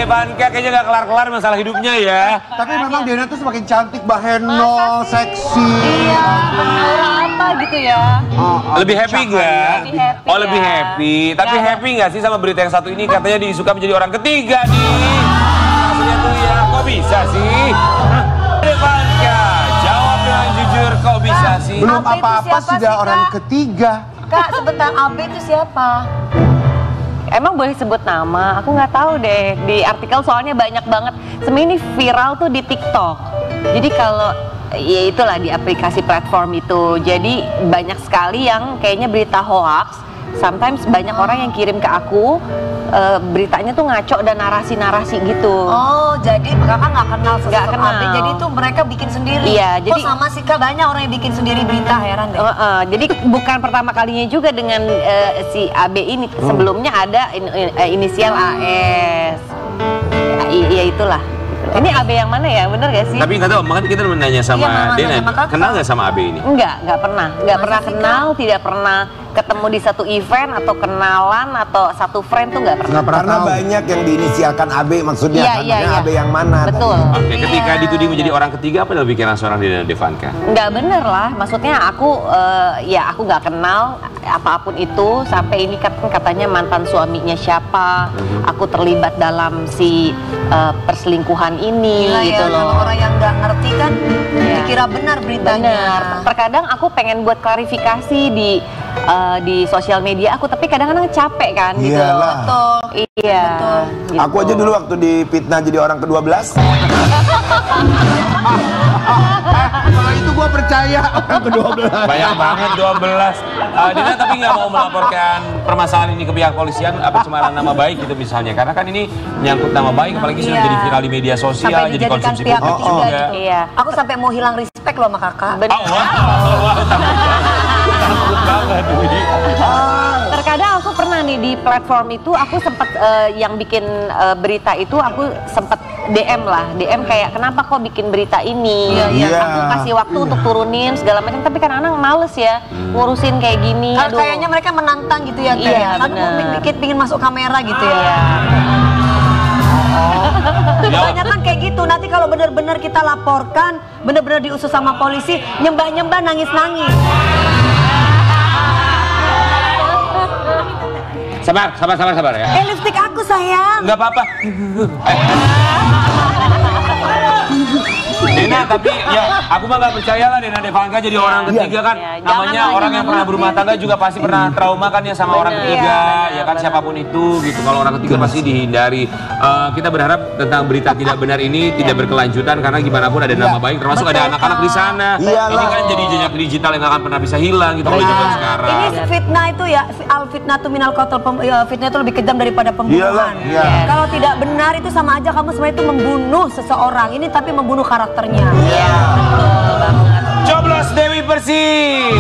Devanka kayaknya gak kelar-kelar masalah hidupnya ya. Tapi memang Dena tuh semakin cantik, baheno, seksi. Iya, apa gitu ya. Lebih happy gak? Oh lebih ya. happy. Tapi happy gak sih sama berita yang satu ini? Katanya disuka menjadi orang ketiga nih. Maksudnya tuh ya, kok bisa sih? Devanka, jawab dengan jujur, kok bisa sih? Belum AB itu apa-apa siapa sudah sih, orang Kak? ketiga. Kak, sebentar, AB itu siapa? Emang boleh sebut nama? Aku nggak tahu deh. Di artikel soalnya banyak banget. Sebenarnya ini viral tuh di TikTok. Jadi kalau ya itulah di aplikasi platform itu. Jadi banyak sekali yang kayaknya berita hoax. Sometimes banyak orang yang kirim ke aku beritanya tuh ngaco dan narasi-narasi gitu. Oh, jadi kakak nggak kenal Nggak sosok kenal. AB, jadi itu mereka bikin sendiri. Iya, jadi- Kok sama sih Kak, banyak orang yang bikin sendiri berita, heran deh. Jadi bukan pertama kalinya juga dengan si AB ini. Sebelumnya ada inisial AS. Iya itulah. Ini AB yang mana ya? Bener gak sih? Tapi nggak tahu, makanya kita menanya sama Iya, Mama Dena. nanya sama kakak. Kenal nggak sama AB ini? Nggak pernah. Nggak Masa pernah sih, kenal, tidak pernah ketemu di satu event atau kenalan atau satu friend tuh nggak pernah. Nggak pernah Karena tahu. banyak yang diinisialkan AB maksudnya. Iya, kan? iya, Makanya iya. AB yang mana? Betul. Oke, ketika Iya. dituding menjadi orang ketiga, apa yang pikiran seorang Dena Devanka? Nggak bener lah, maksudnya aku ya aku nggak kenal apapun itu sampai ini katanya mantan suaminya siapa, aku terlibat dalam si perselingkuhan ini Gila gitu ya, loh. kalau orang yang nggak ngerti kan Iya. dikira benar beritanya. Bener. Terkadang aku pengen buat klarifikasi di sosial media aku, tapi kadang-kadang capek kan gitu loh. Iyalah. Betul. Iya. Betul. Gitu. Aku aja dulu waktu difitnah jadi orang ke-12. Kalau itu gua percaya orang ke-12. Banyak banget 12. Dena tapi nggak mau melaporkan permasalahan ini ke pihak polisian apa pencemaran nama baik gitu misalnya, karena kan ini menyangkut nama baik apalagi sudah Iya. jadi viral di media sosial, Sampai jadi dijadikan konsumsi pihak publik ketiga juga. gitu. Iya. Aku sampai mau hilang respect loh sama kakak. Bener. Wah, takut banget. Terkadang aku pernah nih di platform itu aku sempat yang bikin berita itu aku sempat DM kayak kenapa kok bikin berita ini. Iya. Aku kasih waktu untuk turunin segala macam, tapi kan anak males ya ngurusin kayak gini. Kan Aduh. kayaknya mereka menantang gitu ya, Kak. Iya, Kan bener. pingin masuk kamera gitu ya. Iya. Kebanyakan kayak gitu. Nanti kalau benar-benar kita laporkan, benar-benar diusut sama polisi, nyembah-nyembah, nangis-nangis. Sabar ya. Lipstick aku sayang. Nggak apa-apa. Dena, tapi ya aku mah nggak percaya lah Dena Devanka jadi orang ketiga kan. Iya, Namanya jangan orang yang pernah berumah tangga juga pasti pernah trauma kan ya sama orang ketiga. Ya kan siapapun itu gitu. Kalau orang ketiga pasti dihindari. Kita berharap tentang berita tidak benar ini tidak berkelanjutan karena gimana pun ada nama baik termasuk ada anak-anak di sana. Iyalah. Ini kan jadi jejak digital yang nggak akan pernah bisa hilang gitu kalau zaman sekarang. Ini fitnah itu ya, al fitnah tu minal qatal, fitnah itu lebih kejam daripada pembunuhan. Iyalah, iya. Kalau tidak benar itu sama aja kamu sebenarnya itu membunuh seseorang. Ini tapi membunuh karakternya. Iya, betul banget. Coblos Dewi Persik.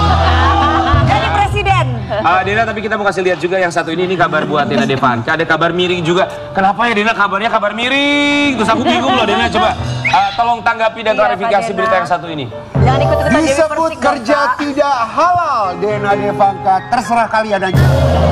Jadi presiden. Dena, tapi kita mau kasih lihat juga yang satu ini kabar buat Dena Devanka. Ada kabar miring juga. Kenapa ya Dena kabarnya kabar miring? Terus aku bingung loh Dena, coba tolong tanggapi dan Iya, klarifikasi Pak berita Dena. yang satu ini. Jangan ikut-ikutan Dewi Disebut Persik, kerja Kak. tidak halal, Dena Devanka. Terserah kalian aja.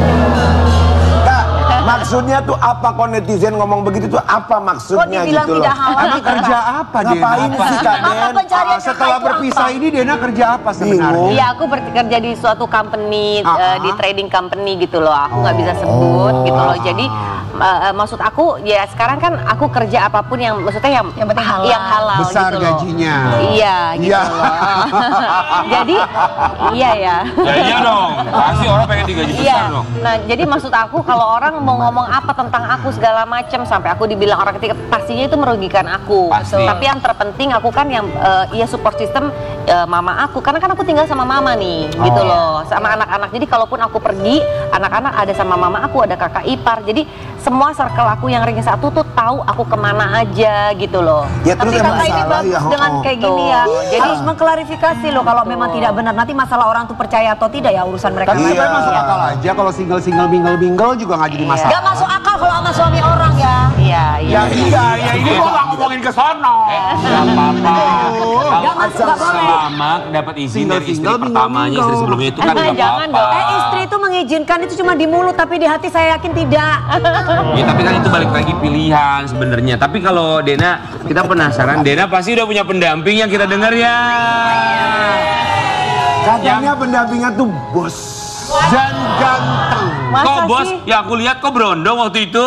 Kak, maksudnya tuh apa kok netizen ngomong begitu tuh apa Kok maksudnya dibilang gitu loh? tidak halal? Emang kerja apa Dena? Ngapain sih Kak Apa Den? pencarian kakak Setelah itu berpisah apa? ini Dena kerja apa sebenarnya? Bingung. Iya, aku bekerja di suatu company, di trading company gitu loh. Aku nggak bisa sebut Oh. gitu loh. Jadi maksud aku ya sekarang kan aku kerja apapun yang maksudnya yang penting halal. yang halal Besar gitu loh. gajinya. Iya, gitu Iya. loh. Jadi iya ya. Ya iya dong, pasti orang pengen digaji besar Iya. dong. Nah, jadi maksud aku kalau orang mau ngomong apa tentang aku segala macam sampai aku dibilang orang ketiga, pastinya itu merugikan aku. Pasti. Tapi yang terpenting aku kan yang ya support system mama aku, karena kan aku tinggal sama mama nih, gitu loh, sama anak-anak. Jadi kalaupun aku pergi, anak-anak ada sama mama aku, ada kakak ipar. Jadi semua circle aku yang ring satu tuh tahu aku kemana aja gitu loh. Ya terus Tapi emang kakak ini salah bagus ya. dengan kayak gini ya. Tuh. Jadi harus mengklarifikasi loh kalau memang tidak benar. Nanti masalah orang tuh percaya atau tidak ya urusan mereka. Tapi Iya. sebenarnya masuk akal aja kalau single mingle juga nggak jadi masalah. Gak masuk akal kalau sama suami orang ya. Iya, iya. Ya ini gua nggak ngomongin ke sono. Gak apa-apa. Gak masuk, gak boleh. Selama dapat izin dari istri Single, pertamanya, istri mingle. sebelumnya itu kan nggak Jangan apa-apa. dong. Istri itu mengizinkan itu cuma di mulut tapi di hati saya yakin tidak. Ya, tapi kan itu balik lagi pilihan sebenarnya. Tapi kalau Dena, kita penasaran. Dena pasti udah punya pendamping yang kita dengar ya. Katanya pendampingnya tuh bos. Dan ganteng. Masa Kok bos? sih? Ya aku lihat kok berondong waktu itu.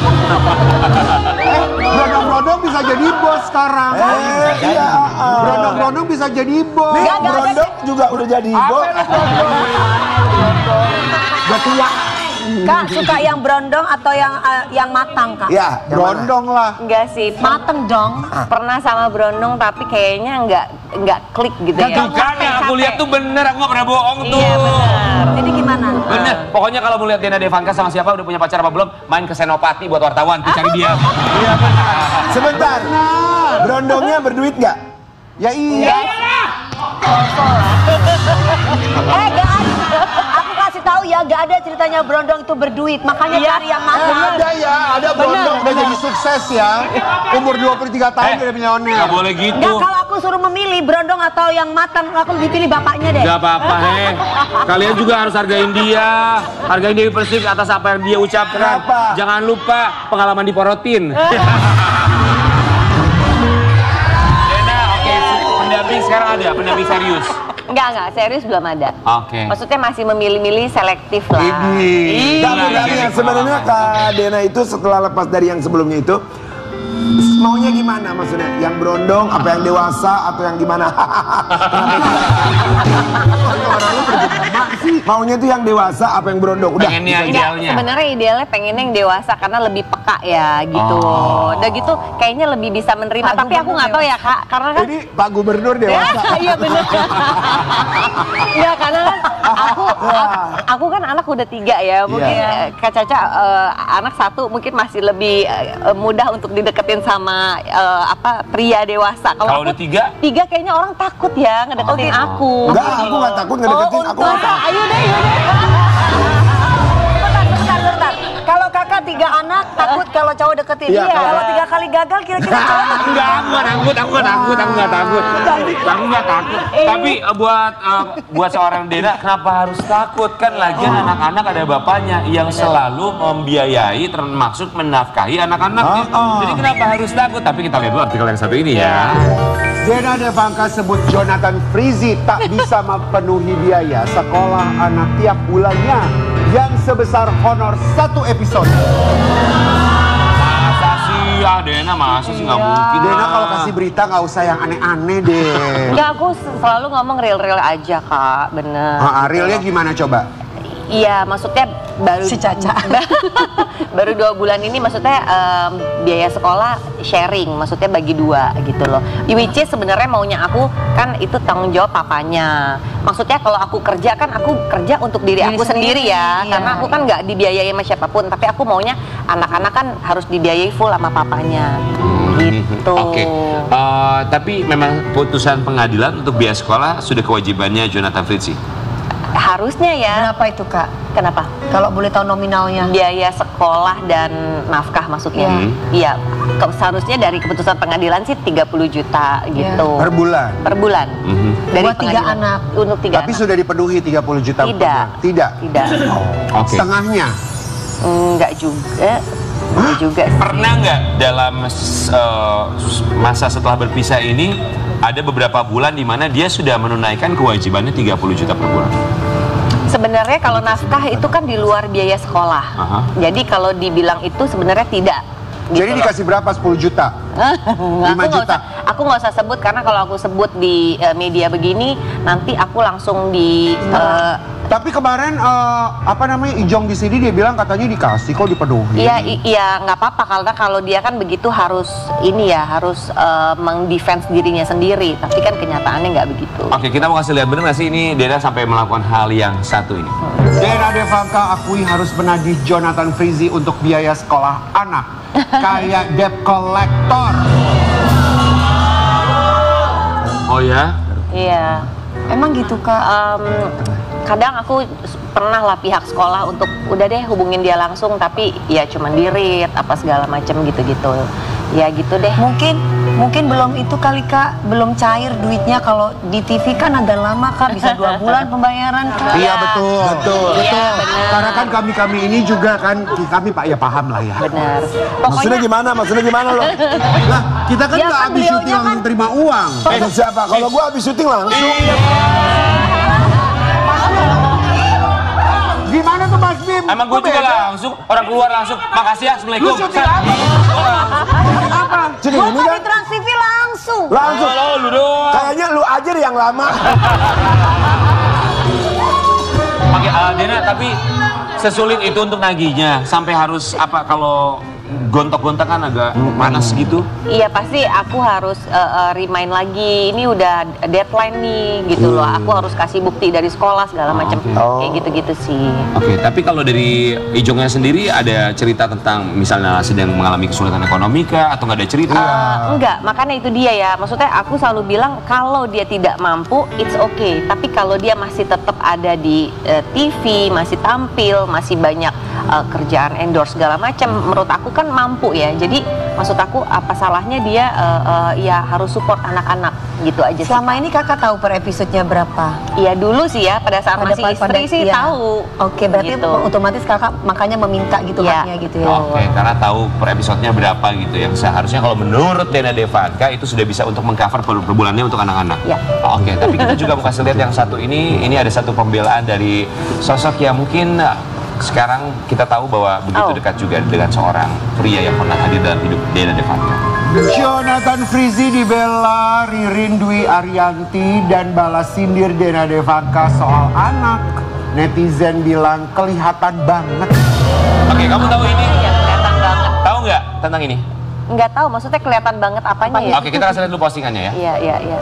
Brondong-brondong bisa jadi bos sekarang. Iya. Brondong-brondong bisa jadi bos. Nih, Brondong juga udah jadi bos. Udah tua. Kak suka yang berondong atau yang matang Kak? Ya, yang mana? Brondong lah. Enggak sih, Mateng dong. pernah sama Brondong tapi kayaknya enggak klik gitu ya. Tuh kan yang aku lihat tuh bener, aku nggak pernah bohong tuh. Iya benar. Jadi gimana? Bener, pokoknya kalau mau lihat Dena Devanka sama siapa, udah punya pacar apa belum, main ke Senopati buat wartawan, tuh cari dia. Iya benar. Sebentar. Brondongnya berduit nggak? Ya iya. Gak ada. Aku kasih tahu ya, gak ada ceritanya berondong itu berduit. Makanya cari yang matang. Ada ya, ada brondong udah jadi sukses ya. Umur 23 tahun udah milioner. Nggak boleh gitu. Enggak, kalau aku suruh memilih berondong atau yang matang, aku lebih pilih bapaknya deh. Gak apa-apa, kalian juga harus hargain dia. Hargain Dewi Persik atas apa yang dia ucapkan. Kenapa? Jangan lupa pengalaman diporotin. Dena, oke, pendamping sekarang ada, pendamping serius. Enggak, serius belum ada. Oke. Maksudnya masih memilih-milih selektif lah. Tapi kalian sebenarnya Kak Dena itu setelah lepas dari yang sebelumnya itu maunya gimana maksudnya? Yang berondong, apa yang dewasa atau yang gimana? Maunya tuh yang dewasa apa yang berondong? Udah. Pengennya idealnya. Sebenarnya idealnya pengen yang dewasa karena lebih peka ya gitu. Oh. Udah gitu kayaknya lebih bisa menerima. Pak Tapi aku nggak tahu ya Kak, karena kan Jadi Pak Gubernur dewasa. Iya benar. Ya karena kan aku kan anak udah 3 ya. Mungkin Kak Caca anak 1 mungkin masih lebih mudah untuk dideketin sama pria dewasa. Kalau udah 3? 3 kayaknya orang takut ya ngedeketin aku. Enggak, aku nggak takut ngedeketin, aku nggak takut. Ayo deh. Bentar. Kalau kakak 3 anak, takut kalau cowok deketin. Iya, Kalau 3 kali gagal, kira-kira cowok. Enggak, aku nggak takut. Aku nggak takut. Tapi buat seorang Dena, kenapa harus takut? Kan lagian anak-anak ada bapaknya yang selalu membiayai, termasuk menafkahi anak-anaknya. Jadi kenapa harus takut? Tapi kita lihat dulu artikel yang satu ini ya. Dena Devanka sebut Jonathan Frizzy tak bisa memenuhi biaya sekolah anak tiap bulannya yang sebesar honor 1 episode. Masa sih, Dena masa sih nggak mungkin. Dena lah. kalau kasih berita nggak usah yang aneh-aneh deh. Enggak, aku selalu ngomong real-real aja Kak, bener. Realnya gimana coba? Iya, maksudnya baru Si Caca. baru 2 bulan ini maksudnya biaya sekolah sharing, maksudnya bagi 2 gitu loh. Which is sebenarnya maunya aku kan itu tanggung jawab papanya. Maksudnya kalau aku kerja kan aku kerja untuk diri aku sendiri ya, iya. karena aku kan nggak dibiayai sama siapapun. Tapi aku maunya anak-anak kan harus dibiayai full sama papanya. Gitu. Oke. Tapi memang putusan pengadilan untuk biaya sekolah sudah kewajibannya Jonathan Frizzy. Harusnya ya. Kenapa itu kak? Kenapa? Kalau boleh tahu nominalnya. Biaya sekolah dan nafkah maksudnya. Iya. Seharusnya dari keputusan pengadilan sih 30 juta gitu. Per bulan? Per bulan. Dari Buat 3 pengadilan. anak. Untuk 3 Tapi anak. sudah dipenuhi 30 juta per Tidak. bulan? Tidak? Tidak. Oke. Setengahnya? Enggak juga. Enggak juga sih. Pernah nggak dalam masa setelah berpisah ini ada beberapa bulan di mana dia sudah menunaikan kewajibannya 30 juta per bulan? Sebenarnya kalau nafkah itu kan di luar biaya sekolah. Aha. Jadi kalau dibilang itu sebenarnya tidak. Jadi Gitu loh. dikasih berapa? 10 juta? 5 juta? Aku nggak usah sebut karena kalau aku sebut di media begini nanti aku langsung di Tapi kemarin Ijong di sini dia bilang katanya dikasih kok dipenuhi. Iya nggak apa-apa karena kalau dia kan begitu harus harus mengdefense dirinya sendiri. Tapi kan kenyataannya nggak begitu. Oke, kita mau kasih lihat bener nggak sih ini Dena sampai melakukan hal yang satu ini? Dena Devanka akui harus menagih Jonathan Frizzy untuk biaya sekolah anak. Kayak debt collector. Oh ya? Iya. Emang gitu kak? Kadang aku pernah lah pihak sekolah untuk udah deh hubungin dia langsung tapi ya cuman dirit apa segala macem gitu-gitu. Ya gitu deh. Mungkin belum itu kali Kak, belum cair duitnya. Kalau di TV kan agak lama Kak, bisa 2 bulan pembayaran Kak. Iya betul. Iya, benar. Karena kan kami ini juga kan, kami Pak ya paham lah ya. Benar. Maksudnya gimana lo? Lah, kita kan Ya nggak kan habis beliaunya syuting langsung kan- terima uang. Kata siapa? Kalau gua habis syuting langsung. Gimana tuh Mas Bim? Emang gue juga langsung, orang keluar langsung, makasih ya, assalamualaikum. Lu syuting apa? Apa? Syuting ini Gua kan di Trans TV langsung. langsung. Halo, lu doang. Kayaknya lu aja deh yang lama. Pakai Dena, tapi sesulit itu untuk nagihnya sampai harus apa kalau gontok-gontak kan agak panas gitu. Iya pasti aku harus remind lagi. Ini udah deadline nih gitu loh. Aku harus kasih bukti dari sekolah segala macam. Kayak gitu-gitu sih. Oke, tapi kalau dari Ijongnya sendiri ada cerita tentang misalnya sedang mengalami kesulitan ekonomi kah atau nggak ada cerita? Enggak, makanya itu dia ya. Maksudnya aku selalu bilang kalau dia tidak mampu, it's okay. Tapi kalau dia masih tetap ada di TV, masih tampil, masih banyak kerjaan endorse segala macam, menurut aku kan mampu ya. Jadi maksud aku apa salahnya dia ya harus support anak-anak gitu aja. Selama ini Kakak tahu per episodenya berapa? Iya dulu sih ya, pada saat masih istri sih iya. tahu. Oke, berarti Gitu. otomatis Kakak makanya meminta gitu Iya. haknya gitu ya. Oke, karena tahu per episodenya berapa gitu yang seharusnya kalau menurut Dena Devanka itu sudah bisa untuk mengcover per bulannya untuk anak-anak. Ya. Oke, tapi kita juga mau kasih lihat yang satu ini ada satu pembelaan dari sosok yang mungkin sekarang kita tahu bahwa begitu dekat juga dengan seorang pria yang pernah hadir dalam hidup Dena Devanka. Jonathan Frizzy dibela Ririn Dwi Ariyanti dan balas sindir Dena Devanka soal anak. Netizen bilang kelihatan banget. Oke, kamu tahu ini? Ya kelihatan banget. Tahu nggak tentang ini? Nggak tahu, maksudnya kelihatan banget apanya ya? Oke, kita kasih lihat dulu postingannya ya. Iya.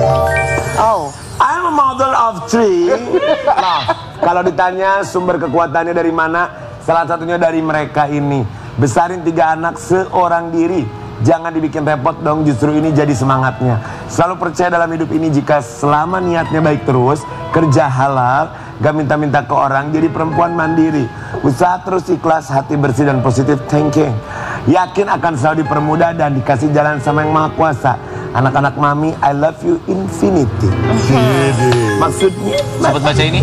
Oh. I'm a mother of 3. Nah, kalau ditanya sumber kekuatannya dari mana, salah satunya dari mereka ini. Besarin 3 anak seorang diri. Jangan dibikin repot dong, justru ini jadi semangatnya. Selalu percaya dalam hidup ini jika selama niatnya baik terus, kerja halal, gak minta-minta ke orang, jadi perempuan mandiri. Usaha terus ikhlas, hati bersih dan positive thinking. Yakin akan selalu dipermudah dan dikasih jalan sama yang maha kuasa. Anak-anak mami, I love you infinity. Maksudnya Sempat baca ini?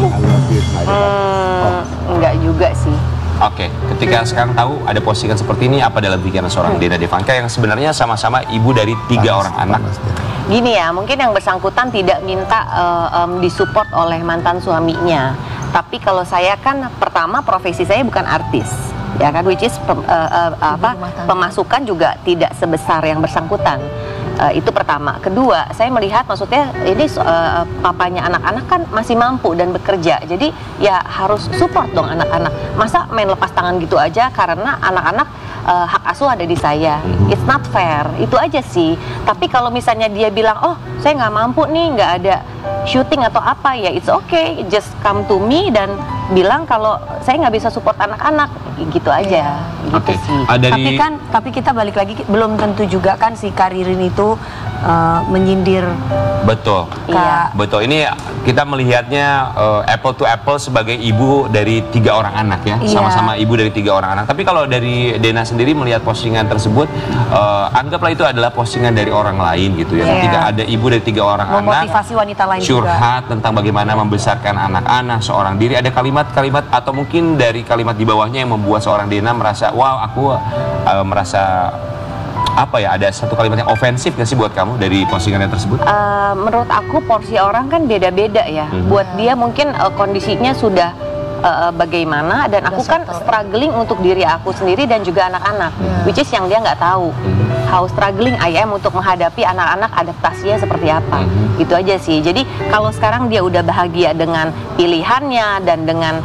Enggak juga sih. Oke, ketika sekarang tahu ada postingan seperti ini, apa dalam pikiran seorang Dena Devanka yang sebenarnya sama-sama ibu dari 3 orang anak? Gini ya, mungkin yang bersangkutan tidak minta disupport oleh mantan suaminya. Tapi kalau saya kan pertama profesi saya bukan artis, ya kan, which is pemasukan juga tidak sebesar yang bersangkutan. Itu pertama. Kedua, saya melihat maksudnya ini papanya anak-anak kan masih mampu dan bekerja. Jadi ya harus support dong anak-anak. Masa main lepas tangan gitu aja karena anak-anak hak asuh ada di saya. It's not fair. Itu aja sih. Tapi kalau misalnya dia bilang, oh saya nggak mampu nih, nggak ada syuting atau apa, ya it's okay. Just come to me dan bilang kalau saya nggak bisa support anak-anak, gitu aja. Gitu Oke. sih. Tapi kita balik lagi, belum tentu juga kan si Karirin itu menyindir. Betul. Iya. Betul. Ini kita melihatnya apple to apple sebagai ibu dari 3 orang anak ya, Iya. sama-sama ibu dari 3 orang anak. Tapi kalau dari Dena sendiri melihat postingan tersebut, anggaplah itu adalah postingan dari orang lain gitu ya. Iya. Ketika ada ibu dari 3 orang anak Memotivasi wanita lain juga. curhat tentang bagaimana membesarkan anak-anak seorang diri, ada kalimat-kalimat atau mungkin dari kalimat di bawahnya yang membuat seorang Dena merasa, wow, aku merasa apa ya, ada satu kalimat yang ofensif nggak sih buat kamu dari postingannya tersebut? Menurut aku porsi orang kan beda-beda ya. Buat dia mungkin kondisinya sudah bagaimana, dan aku kan struggling untuk diri aku sendiri dan juga anak-anak, which is yang dia nggak tahu. How struggling I am untuk menghadapi anak-anak, adaptasinya seperti apa. Gitu aja sih. Jadi kalau sekarang dia udah bahagia dengan pilihannya dan dengan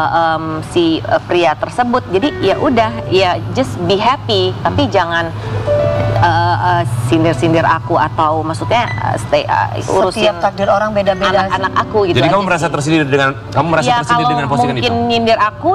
si pria tersebut, jadi ya udah, ya just be happy, tapi jangan sindir-sindir aku atau maksudnya urusin Setiap takdir orang beda-beda. anak-anak aku gitu. Jadi aja kamu merasa sih. tersindir dengan Kalau postingan itu? mungkin nyindir aku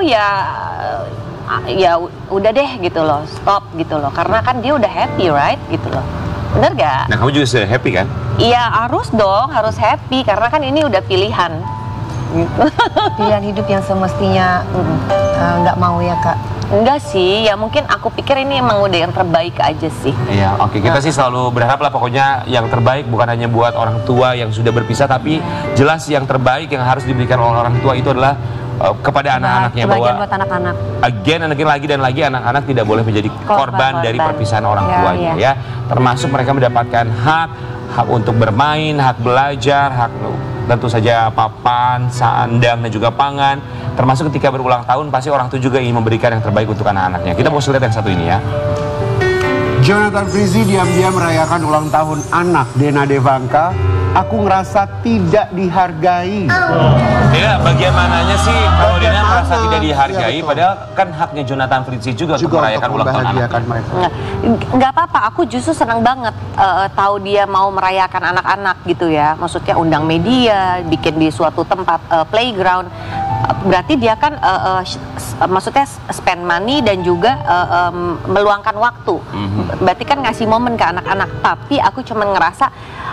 ya udah deh gitu loh, stop gitu loh, karena kan dia udah happy, right, gitu loh. Bener gak? Nah, kamu juga sudah happy kan? Iya, harus dong, harus happy karena kan ini udah pilihan gitu. Pilihan hidup yang semestinya nggak mau ya Kak. Enggak sih, ya mungkin aku pikir ini emang udah yang terbaik aja sih. Iya, oke. Kita sih selalu berharap lah pokoknya yang terbaik bukan hanya buat orang tua yang sudah berpisah, tapi jelas yang terbaik yang harus diberikan oleh orang tua itu adalah kepada anak-anaknya, bahwa buat anak-anak. again lagi dan lagi anak-anak tidak boleh menjadi korban dari perpisahan orang tuanya ya. Termasuk mereka mendapatkan hak untuk bermain, hak belajar, hak tentu saja papan, sandang dan juga pangan. Termasuk ketika berulang tahun pasti orang tua juga ingin memberikan yang terbaik untuk anak-anaknya. Kita mau lihat yang satu ini ya. Jonathan Frizzy diam-diam merayakan ulang tahun anak Dena Devanka. Aku ngerasa tidak dihargai. Ya, bagian mananya sih kalau Dena merasa tidak dihargai, betul. padahal kan haknya Jonathan Frizzy juga untuk merayakan ulang tahun anak. mereka. Nggak apa-apa, aku justru senang banget tahu dia mau merayakan anak-anak gitu ya. Maksudnya undang media, bikin di suatu tempat playground. Berarti dia kan maksudnya spend money dan juga meluangkan waktu. Berarti kan ngasih momen ke anak-anak. Tapi aku cuma ngerasa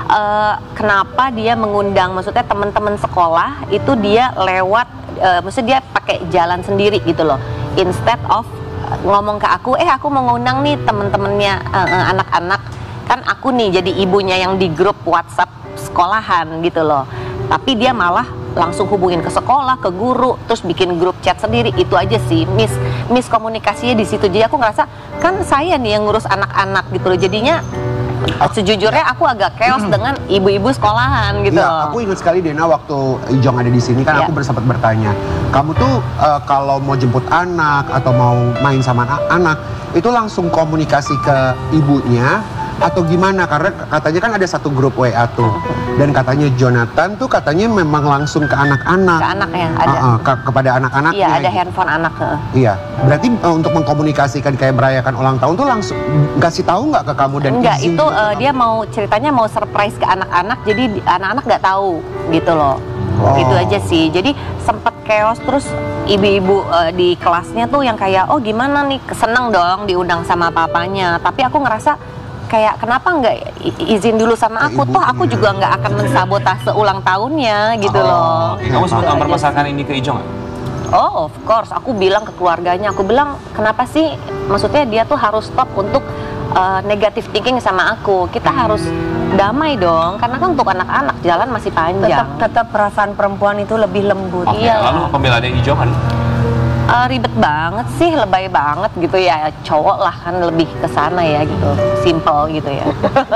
kenapa dia mengundang, maksudnya teman-teman sekolah itu dia lewat, maksudnya dia pakai jalan sendiri gitu loh. Instead of ngomong ke aku mau ngundang nih temen-temennya anak-anak, kan aku nih jadi ibunya yang di grup WhatsApp sekolahan gitu loh. Tapi dia malah langsung hubungin ke sekolah, ke guru, terus bikin grup chat sendiri. Itu aja sih miskomunikasinya di situ. Jadi aku ngerasa kan saya nih yang ngurus anak-anak gitu loh. Jadinya sejujurnya aku agak chaos dengan ibu-ibu sekolahan gitu. Ya, aku ingat sekali Dena waktu Ijong ada di sini kan aku sempat bertanya, kamu tuh kalau mau jemput anak atau mau main sama anak itu langsung komunikasi ke ibunya atau gimana? Karena katanya kan ada satu grup WA tuh, dan katanya Jonathan tuh katanya memang langsung ke anak-anak. Ke anaknya ada. Kepada anak-anaknya. Iya, ada handphone anak. Iya, berarti untuk mengkomunikasikan kayak merayakan ulang tahun tuh langsung kasih tahu nggak ke kamu dan enggak, izin itu gitu? dia mau ceritanya mau surprise ke anak-anak, jadi anak-anak nggak tahu gitu loh. Itu aja sih. Jadi sempet chaos, terus ibu-ibu di kelasnya tuh yang kayak gimana nih, seneng dong diundang sama papanya. Tapi aku ngerasa kayak kenapa nggak izin dulu sama aku, toh aku juga nggak akan mensabotase ulang tahunnya gitu loh. Kamu sempat mempermasalahkan ini ke Ijong nggak? Oh, of course. Aku bilang ke keluarganya, aku bilang kenapa sih, maksudnya dia tuh harus stop untuk negative thinking sama aku. Kita harus damai dong, karena kan untuk anak-anak jalan masih panjang. Tetap perasaan perempuan itu lebih lembut. Oke, lalu pembelaan Ijong kan? Ribet banget sih, lebay banget gitu ya. Cowok lah kan lebih ke sana ya gitu, simple gitu ya.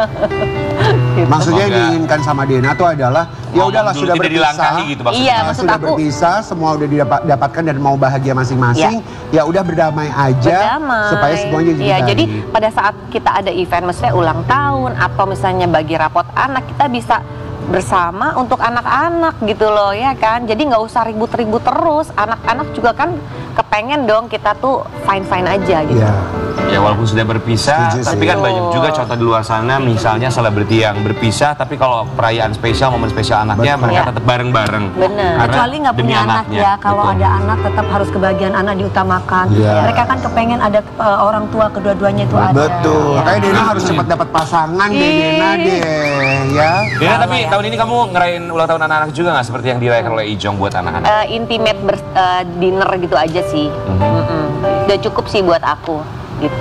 Gitu. Maksudnya yang diinginkan sama Dena tuh adalah ya udahlah sudah berpisah. Gitu, maksudnya. Iya, maksud sudah aku berpisah, semua udah didapatkan dan mau bahagia masing-masing. Ya udah berdamai aja supaya semuanya jadi baik. Jadi pada saat kita ada event, maksudnya ulang tahun atau misalnya bagi rapot anak, kita bisa bersama untuk anak-anak gitu loh ya kan. Jadi nggak usah ribut-ribut terus. Anak-anak juga kan kepengen dong kita tuh fine-fine aja gitu. Ya walaupun sudah berpisah, tapi kan banyak juga contoh di luar sana, misalnya selebriti yang berpisah, tapi kalau perayaan spesial, momen spesial anaknya, mereka tetap bareng-bareng. Bener. Kecuali nggak punya anak ya, kalau ada anak tetap harus kebahagian anak diutamakan. Mereka kan kepengen ada orang tua kedua-duanya itu ada. Betul. Kayak Dena harus cepat dapat pasangan deh, Dena deh, ya. Dena, tapi tahun ini kamu ngerayain ulang tahun anak-anak juga nggak seperti yang dirayakan oleh Ijong buat anak-anak? Intimate dinner gitu aja sih. Udah cukup sih buat aku gitu.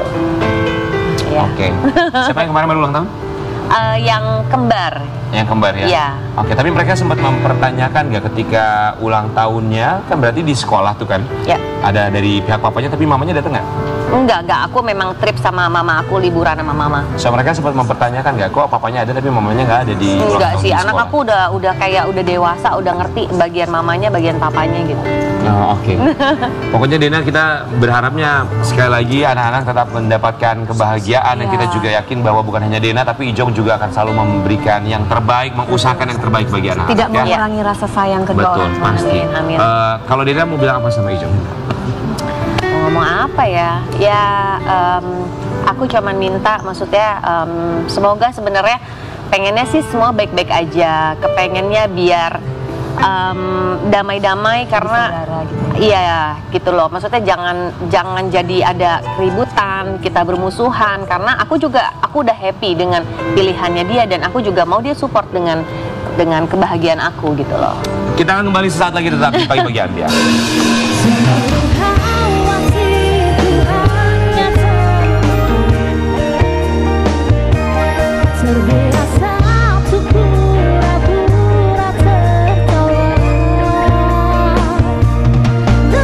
Ya. Oke. Siapa yang kemarin baru ulang tahun? Yang kembar. Yang kembar ya? Iya. Oke, tapi mereka sempat mempertanyakan nggak ketika ulang tahunnya, kan berarti di sekolah tuh kan? Ya. Ada dari pihak papanya, tapi mamanya datang nggak? Enggak, aku memang trip sama mama aku, liburan sama mama. So mereka sempat mempertanyakan nggak, kok papanya ada tapi mamanya nggak ada di ulang Enggak tahun sih, di anak sekolah? aku udah kayak udah dewasa, udah ngerti bagian mamanya, bagian papanya gitu. Oh, oke. Pokoknya Dena, kita berharapnya sekali lagi anak-anak tetap mendapatkan kebahagiaan dan kita juga yakin bahwa bukan hanya Dena tapi Ijong juga akan selalu memberikan yang terbaik, mengusahakan yang terbaik bagi anak-anak. Tidak mengurangi rasa sayang kedua Betul, orang tua. pasti. Amin. Kalau Dena mau bilang apa sama Ijong? Mau ngomong apa ya? Ya, aku cuman minta, maksudnya semoga sebenarnya pengennya sih semua baik-baik aja. Kepengennya biar damai-damai karena iya gitu loh. Maksudnya jangan jadi ada keributan, kita bermusuhan, karena aku udah happy dengan pilihannya dia dan aku juga mau dia support dengan kebahagiaan aku gitu loh. Kita akan kembali sesaat lagi tetap di Pagi Pagi Anda.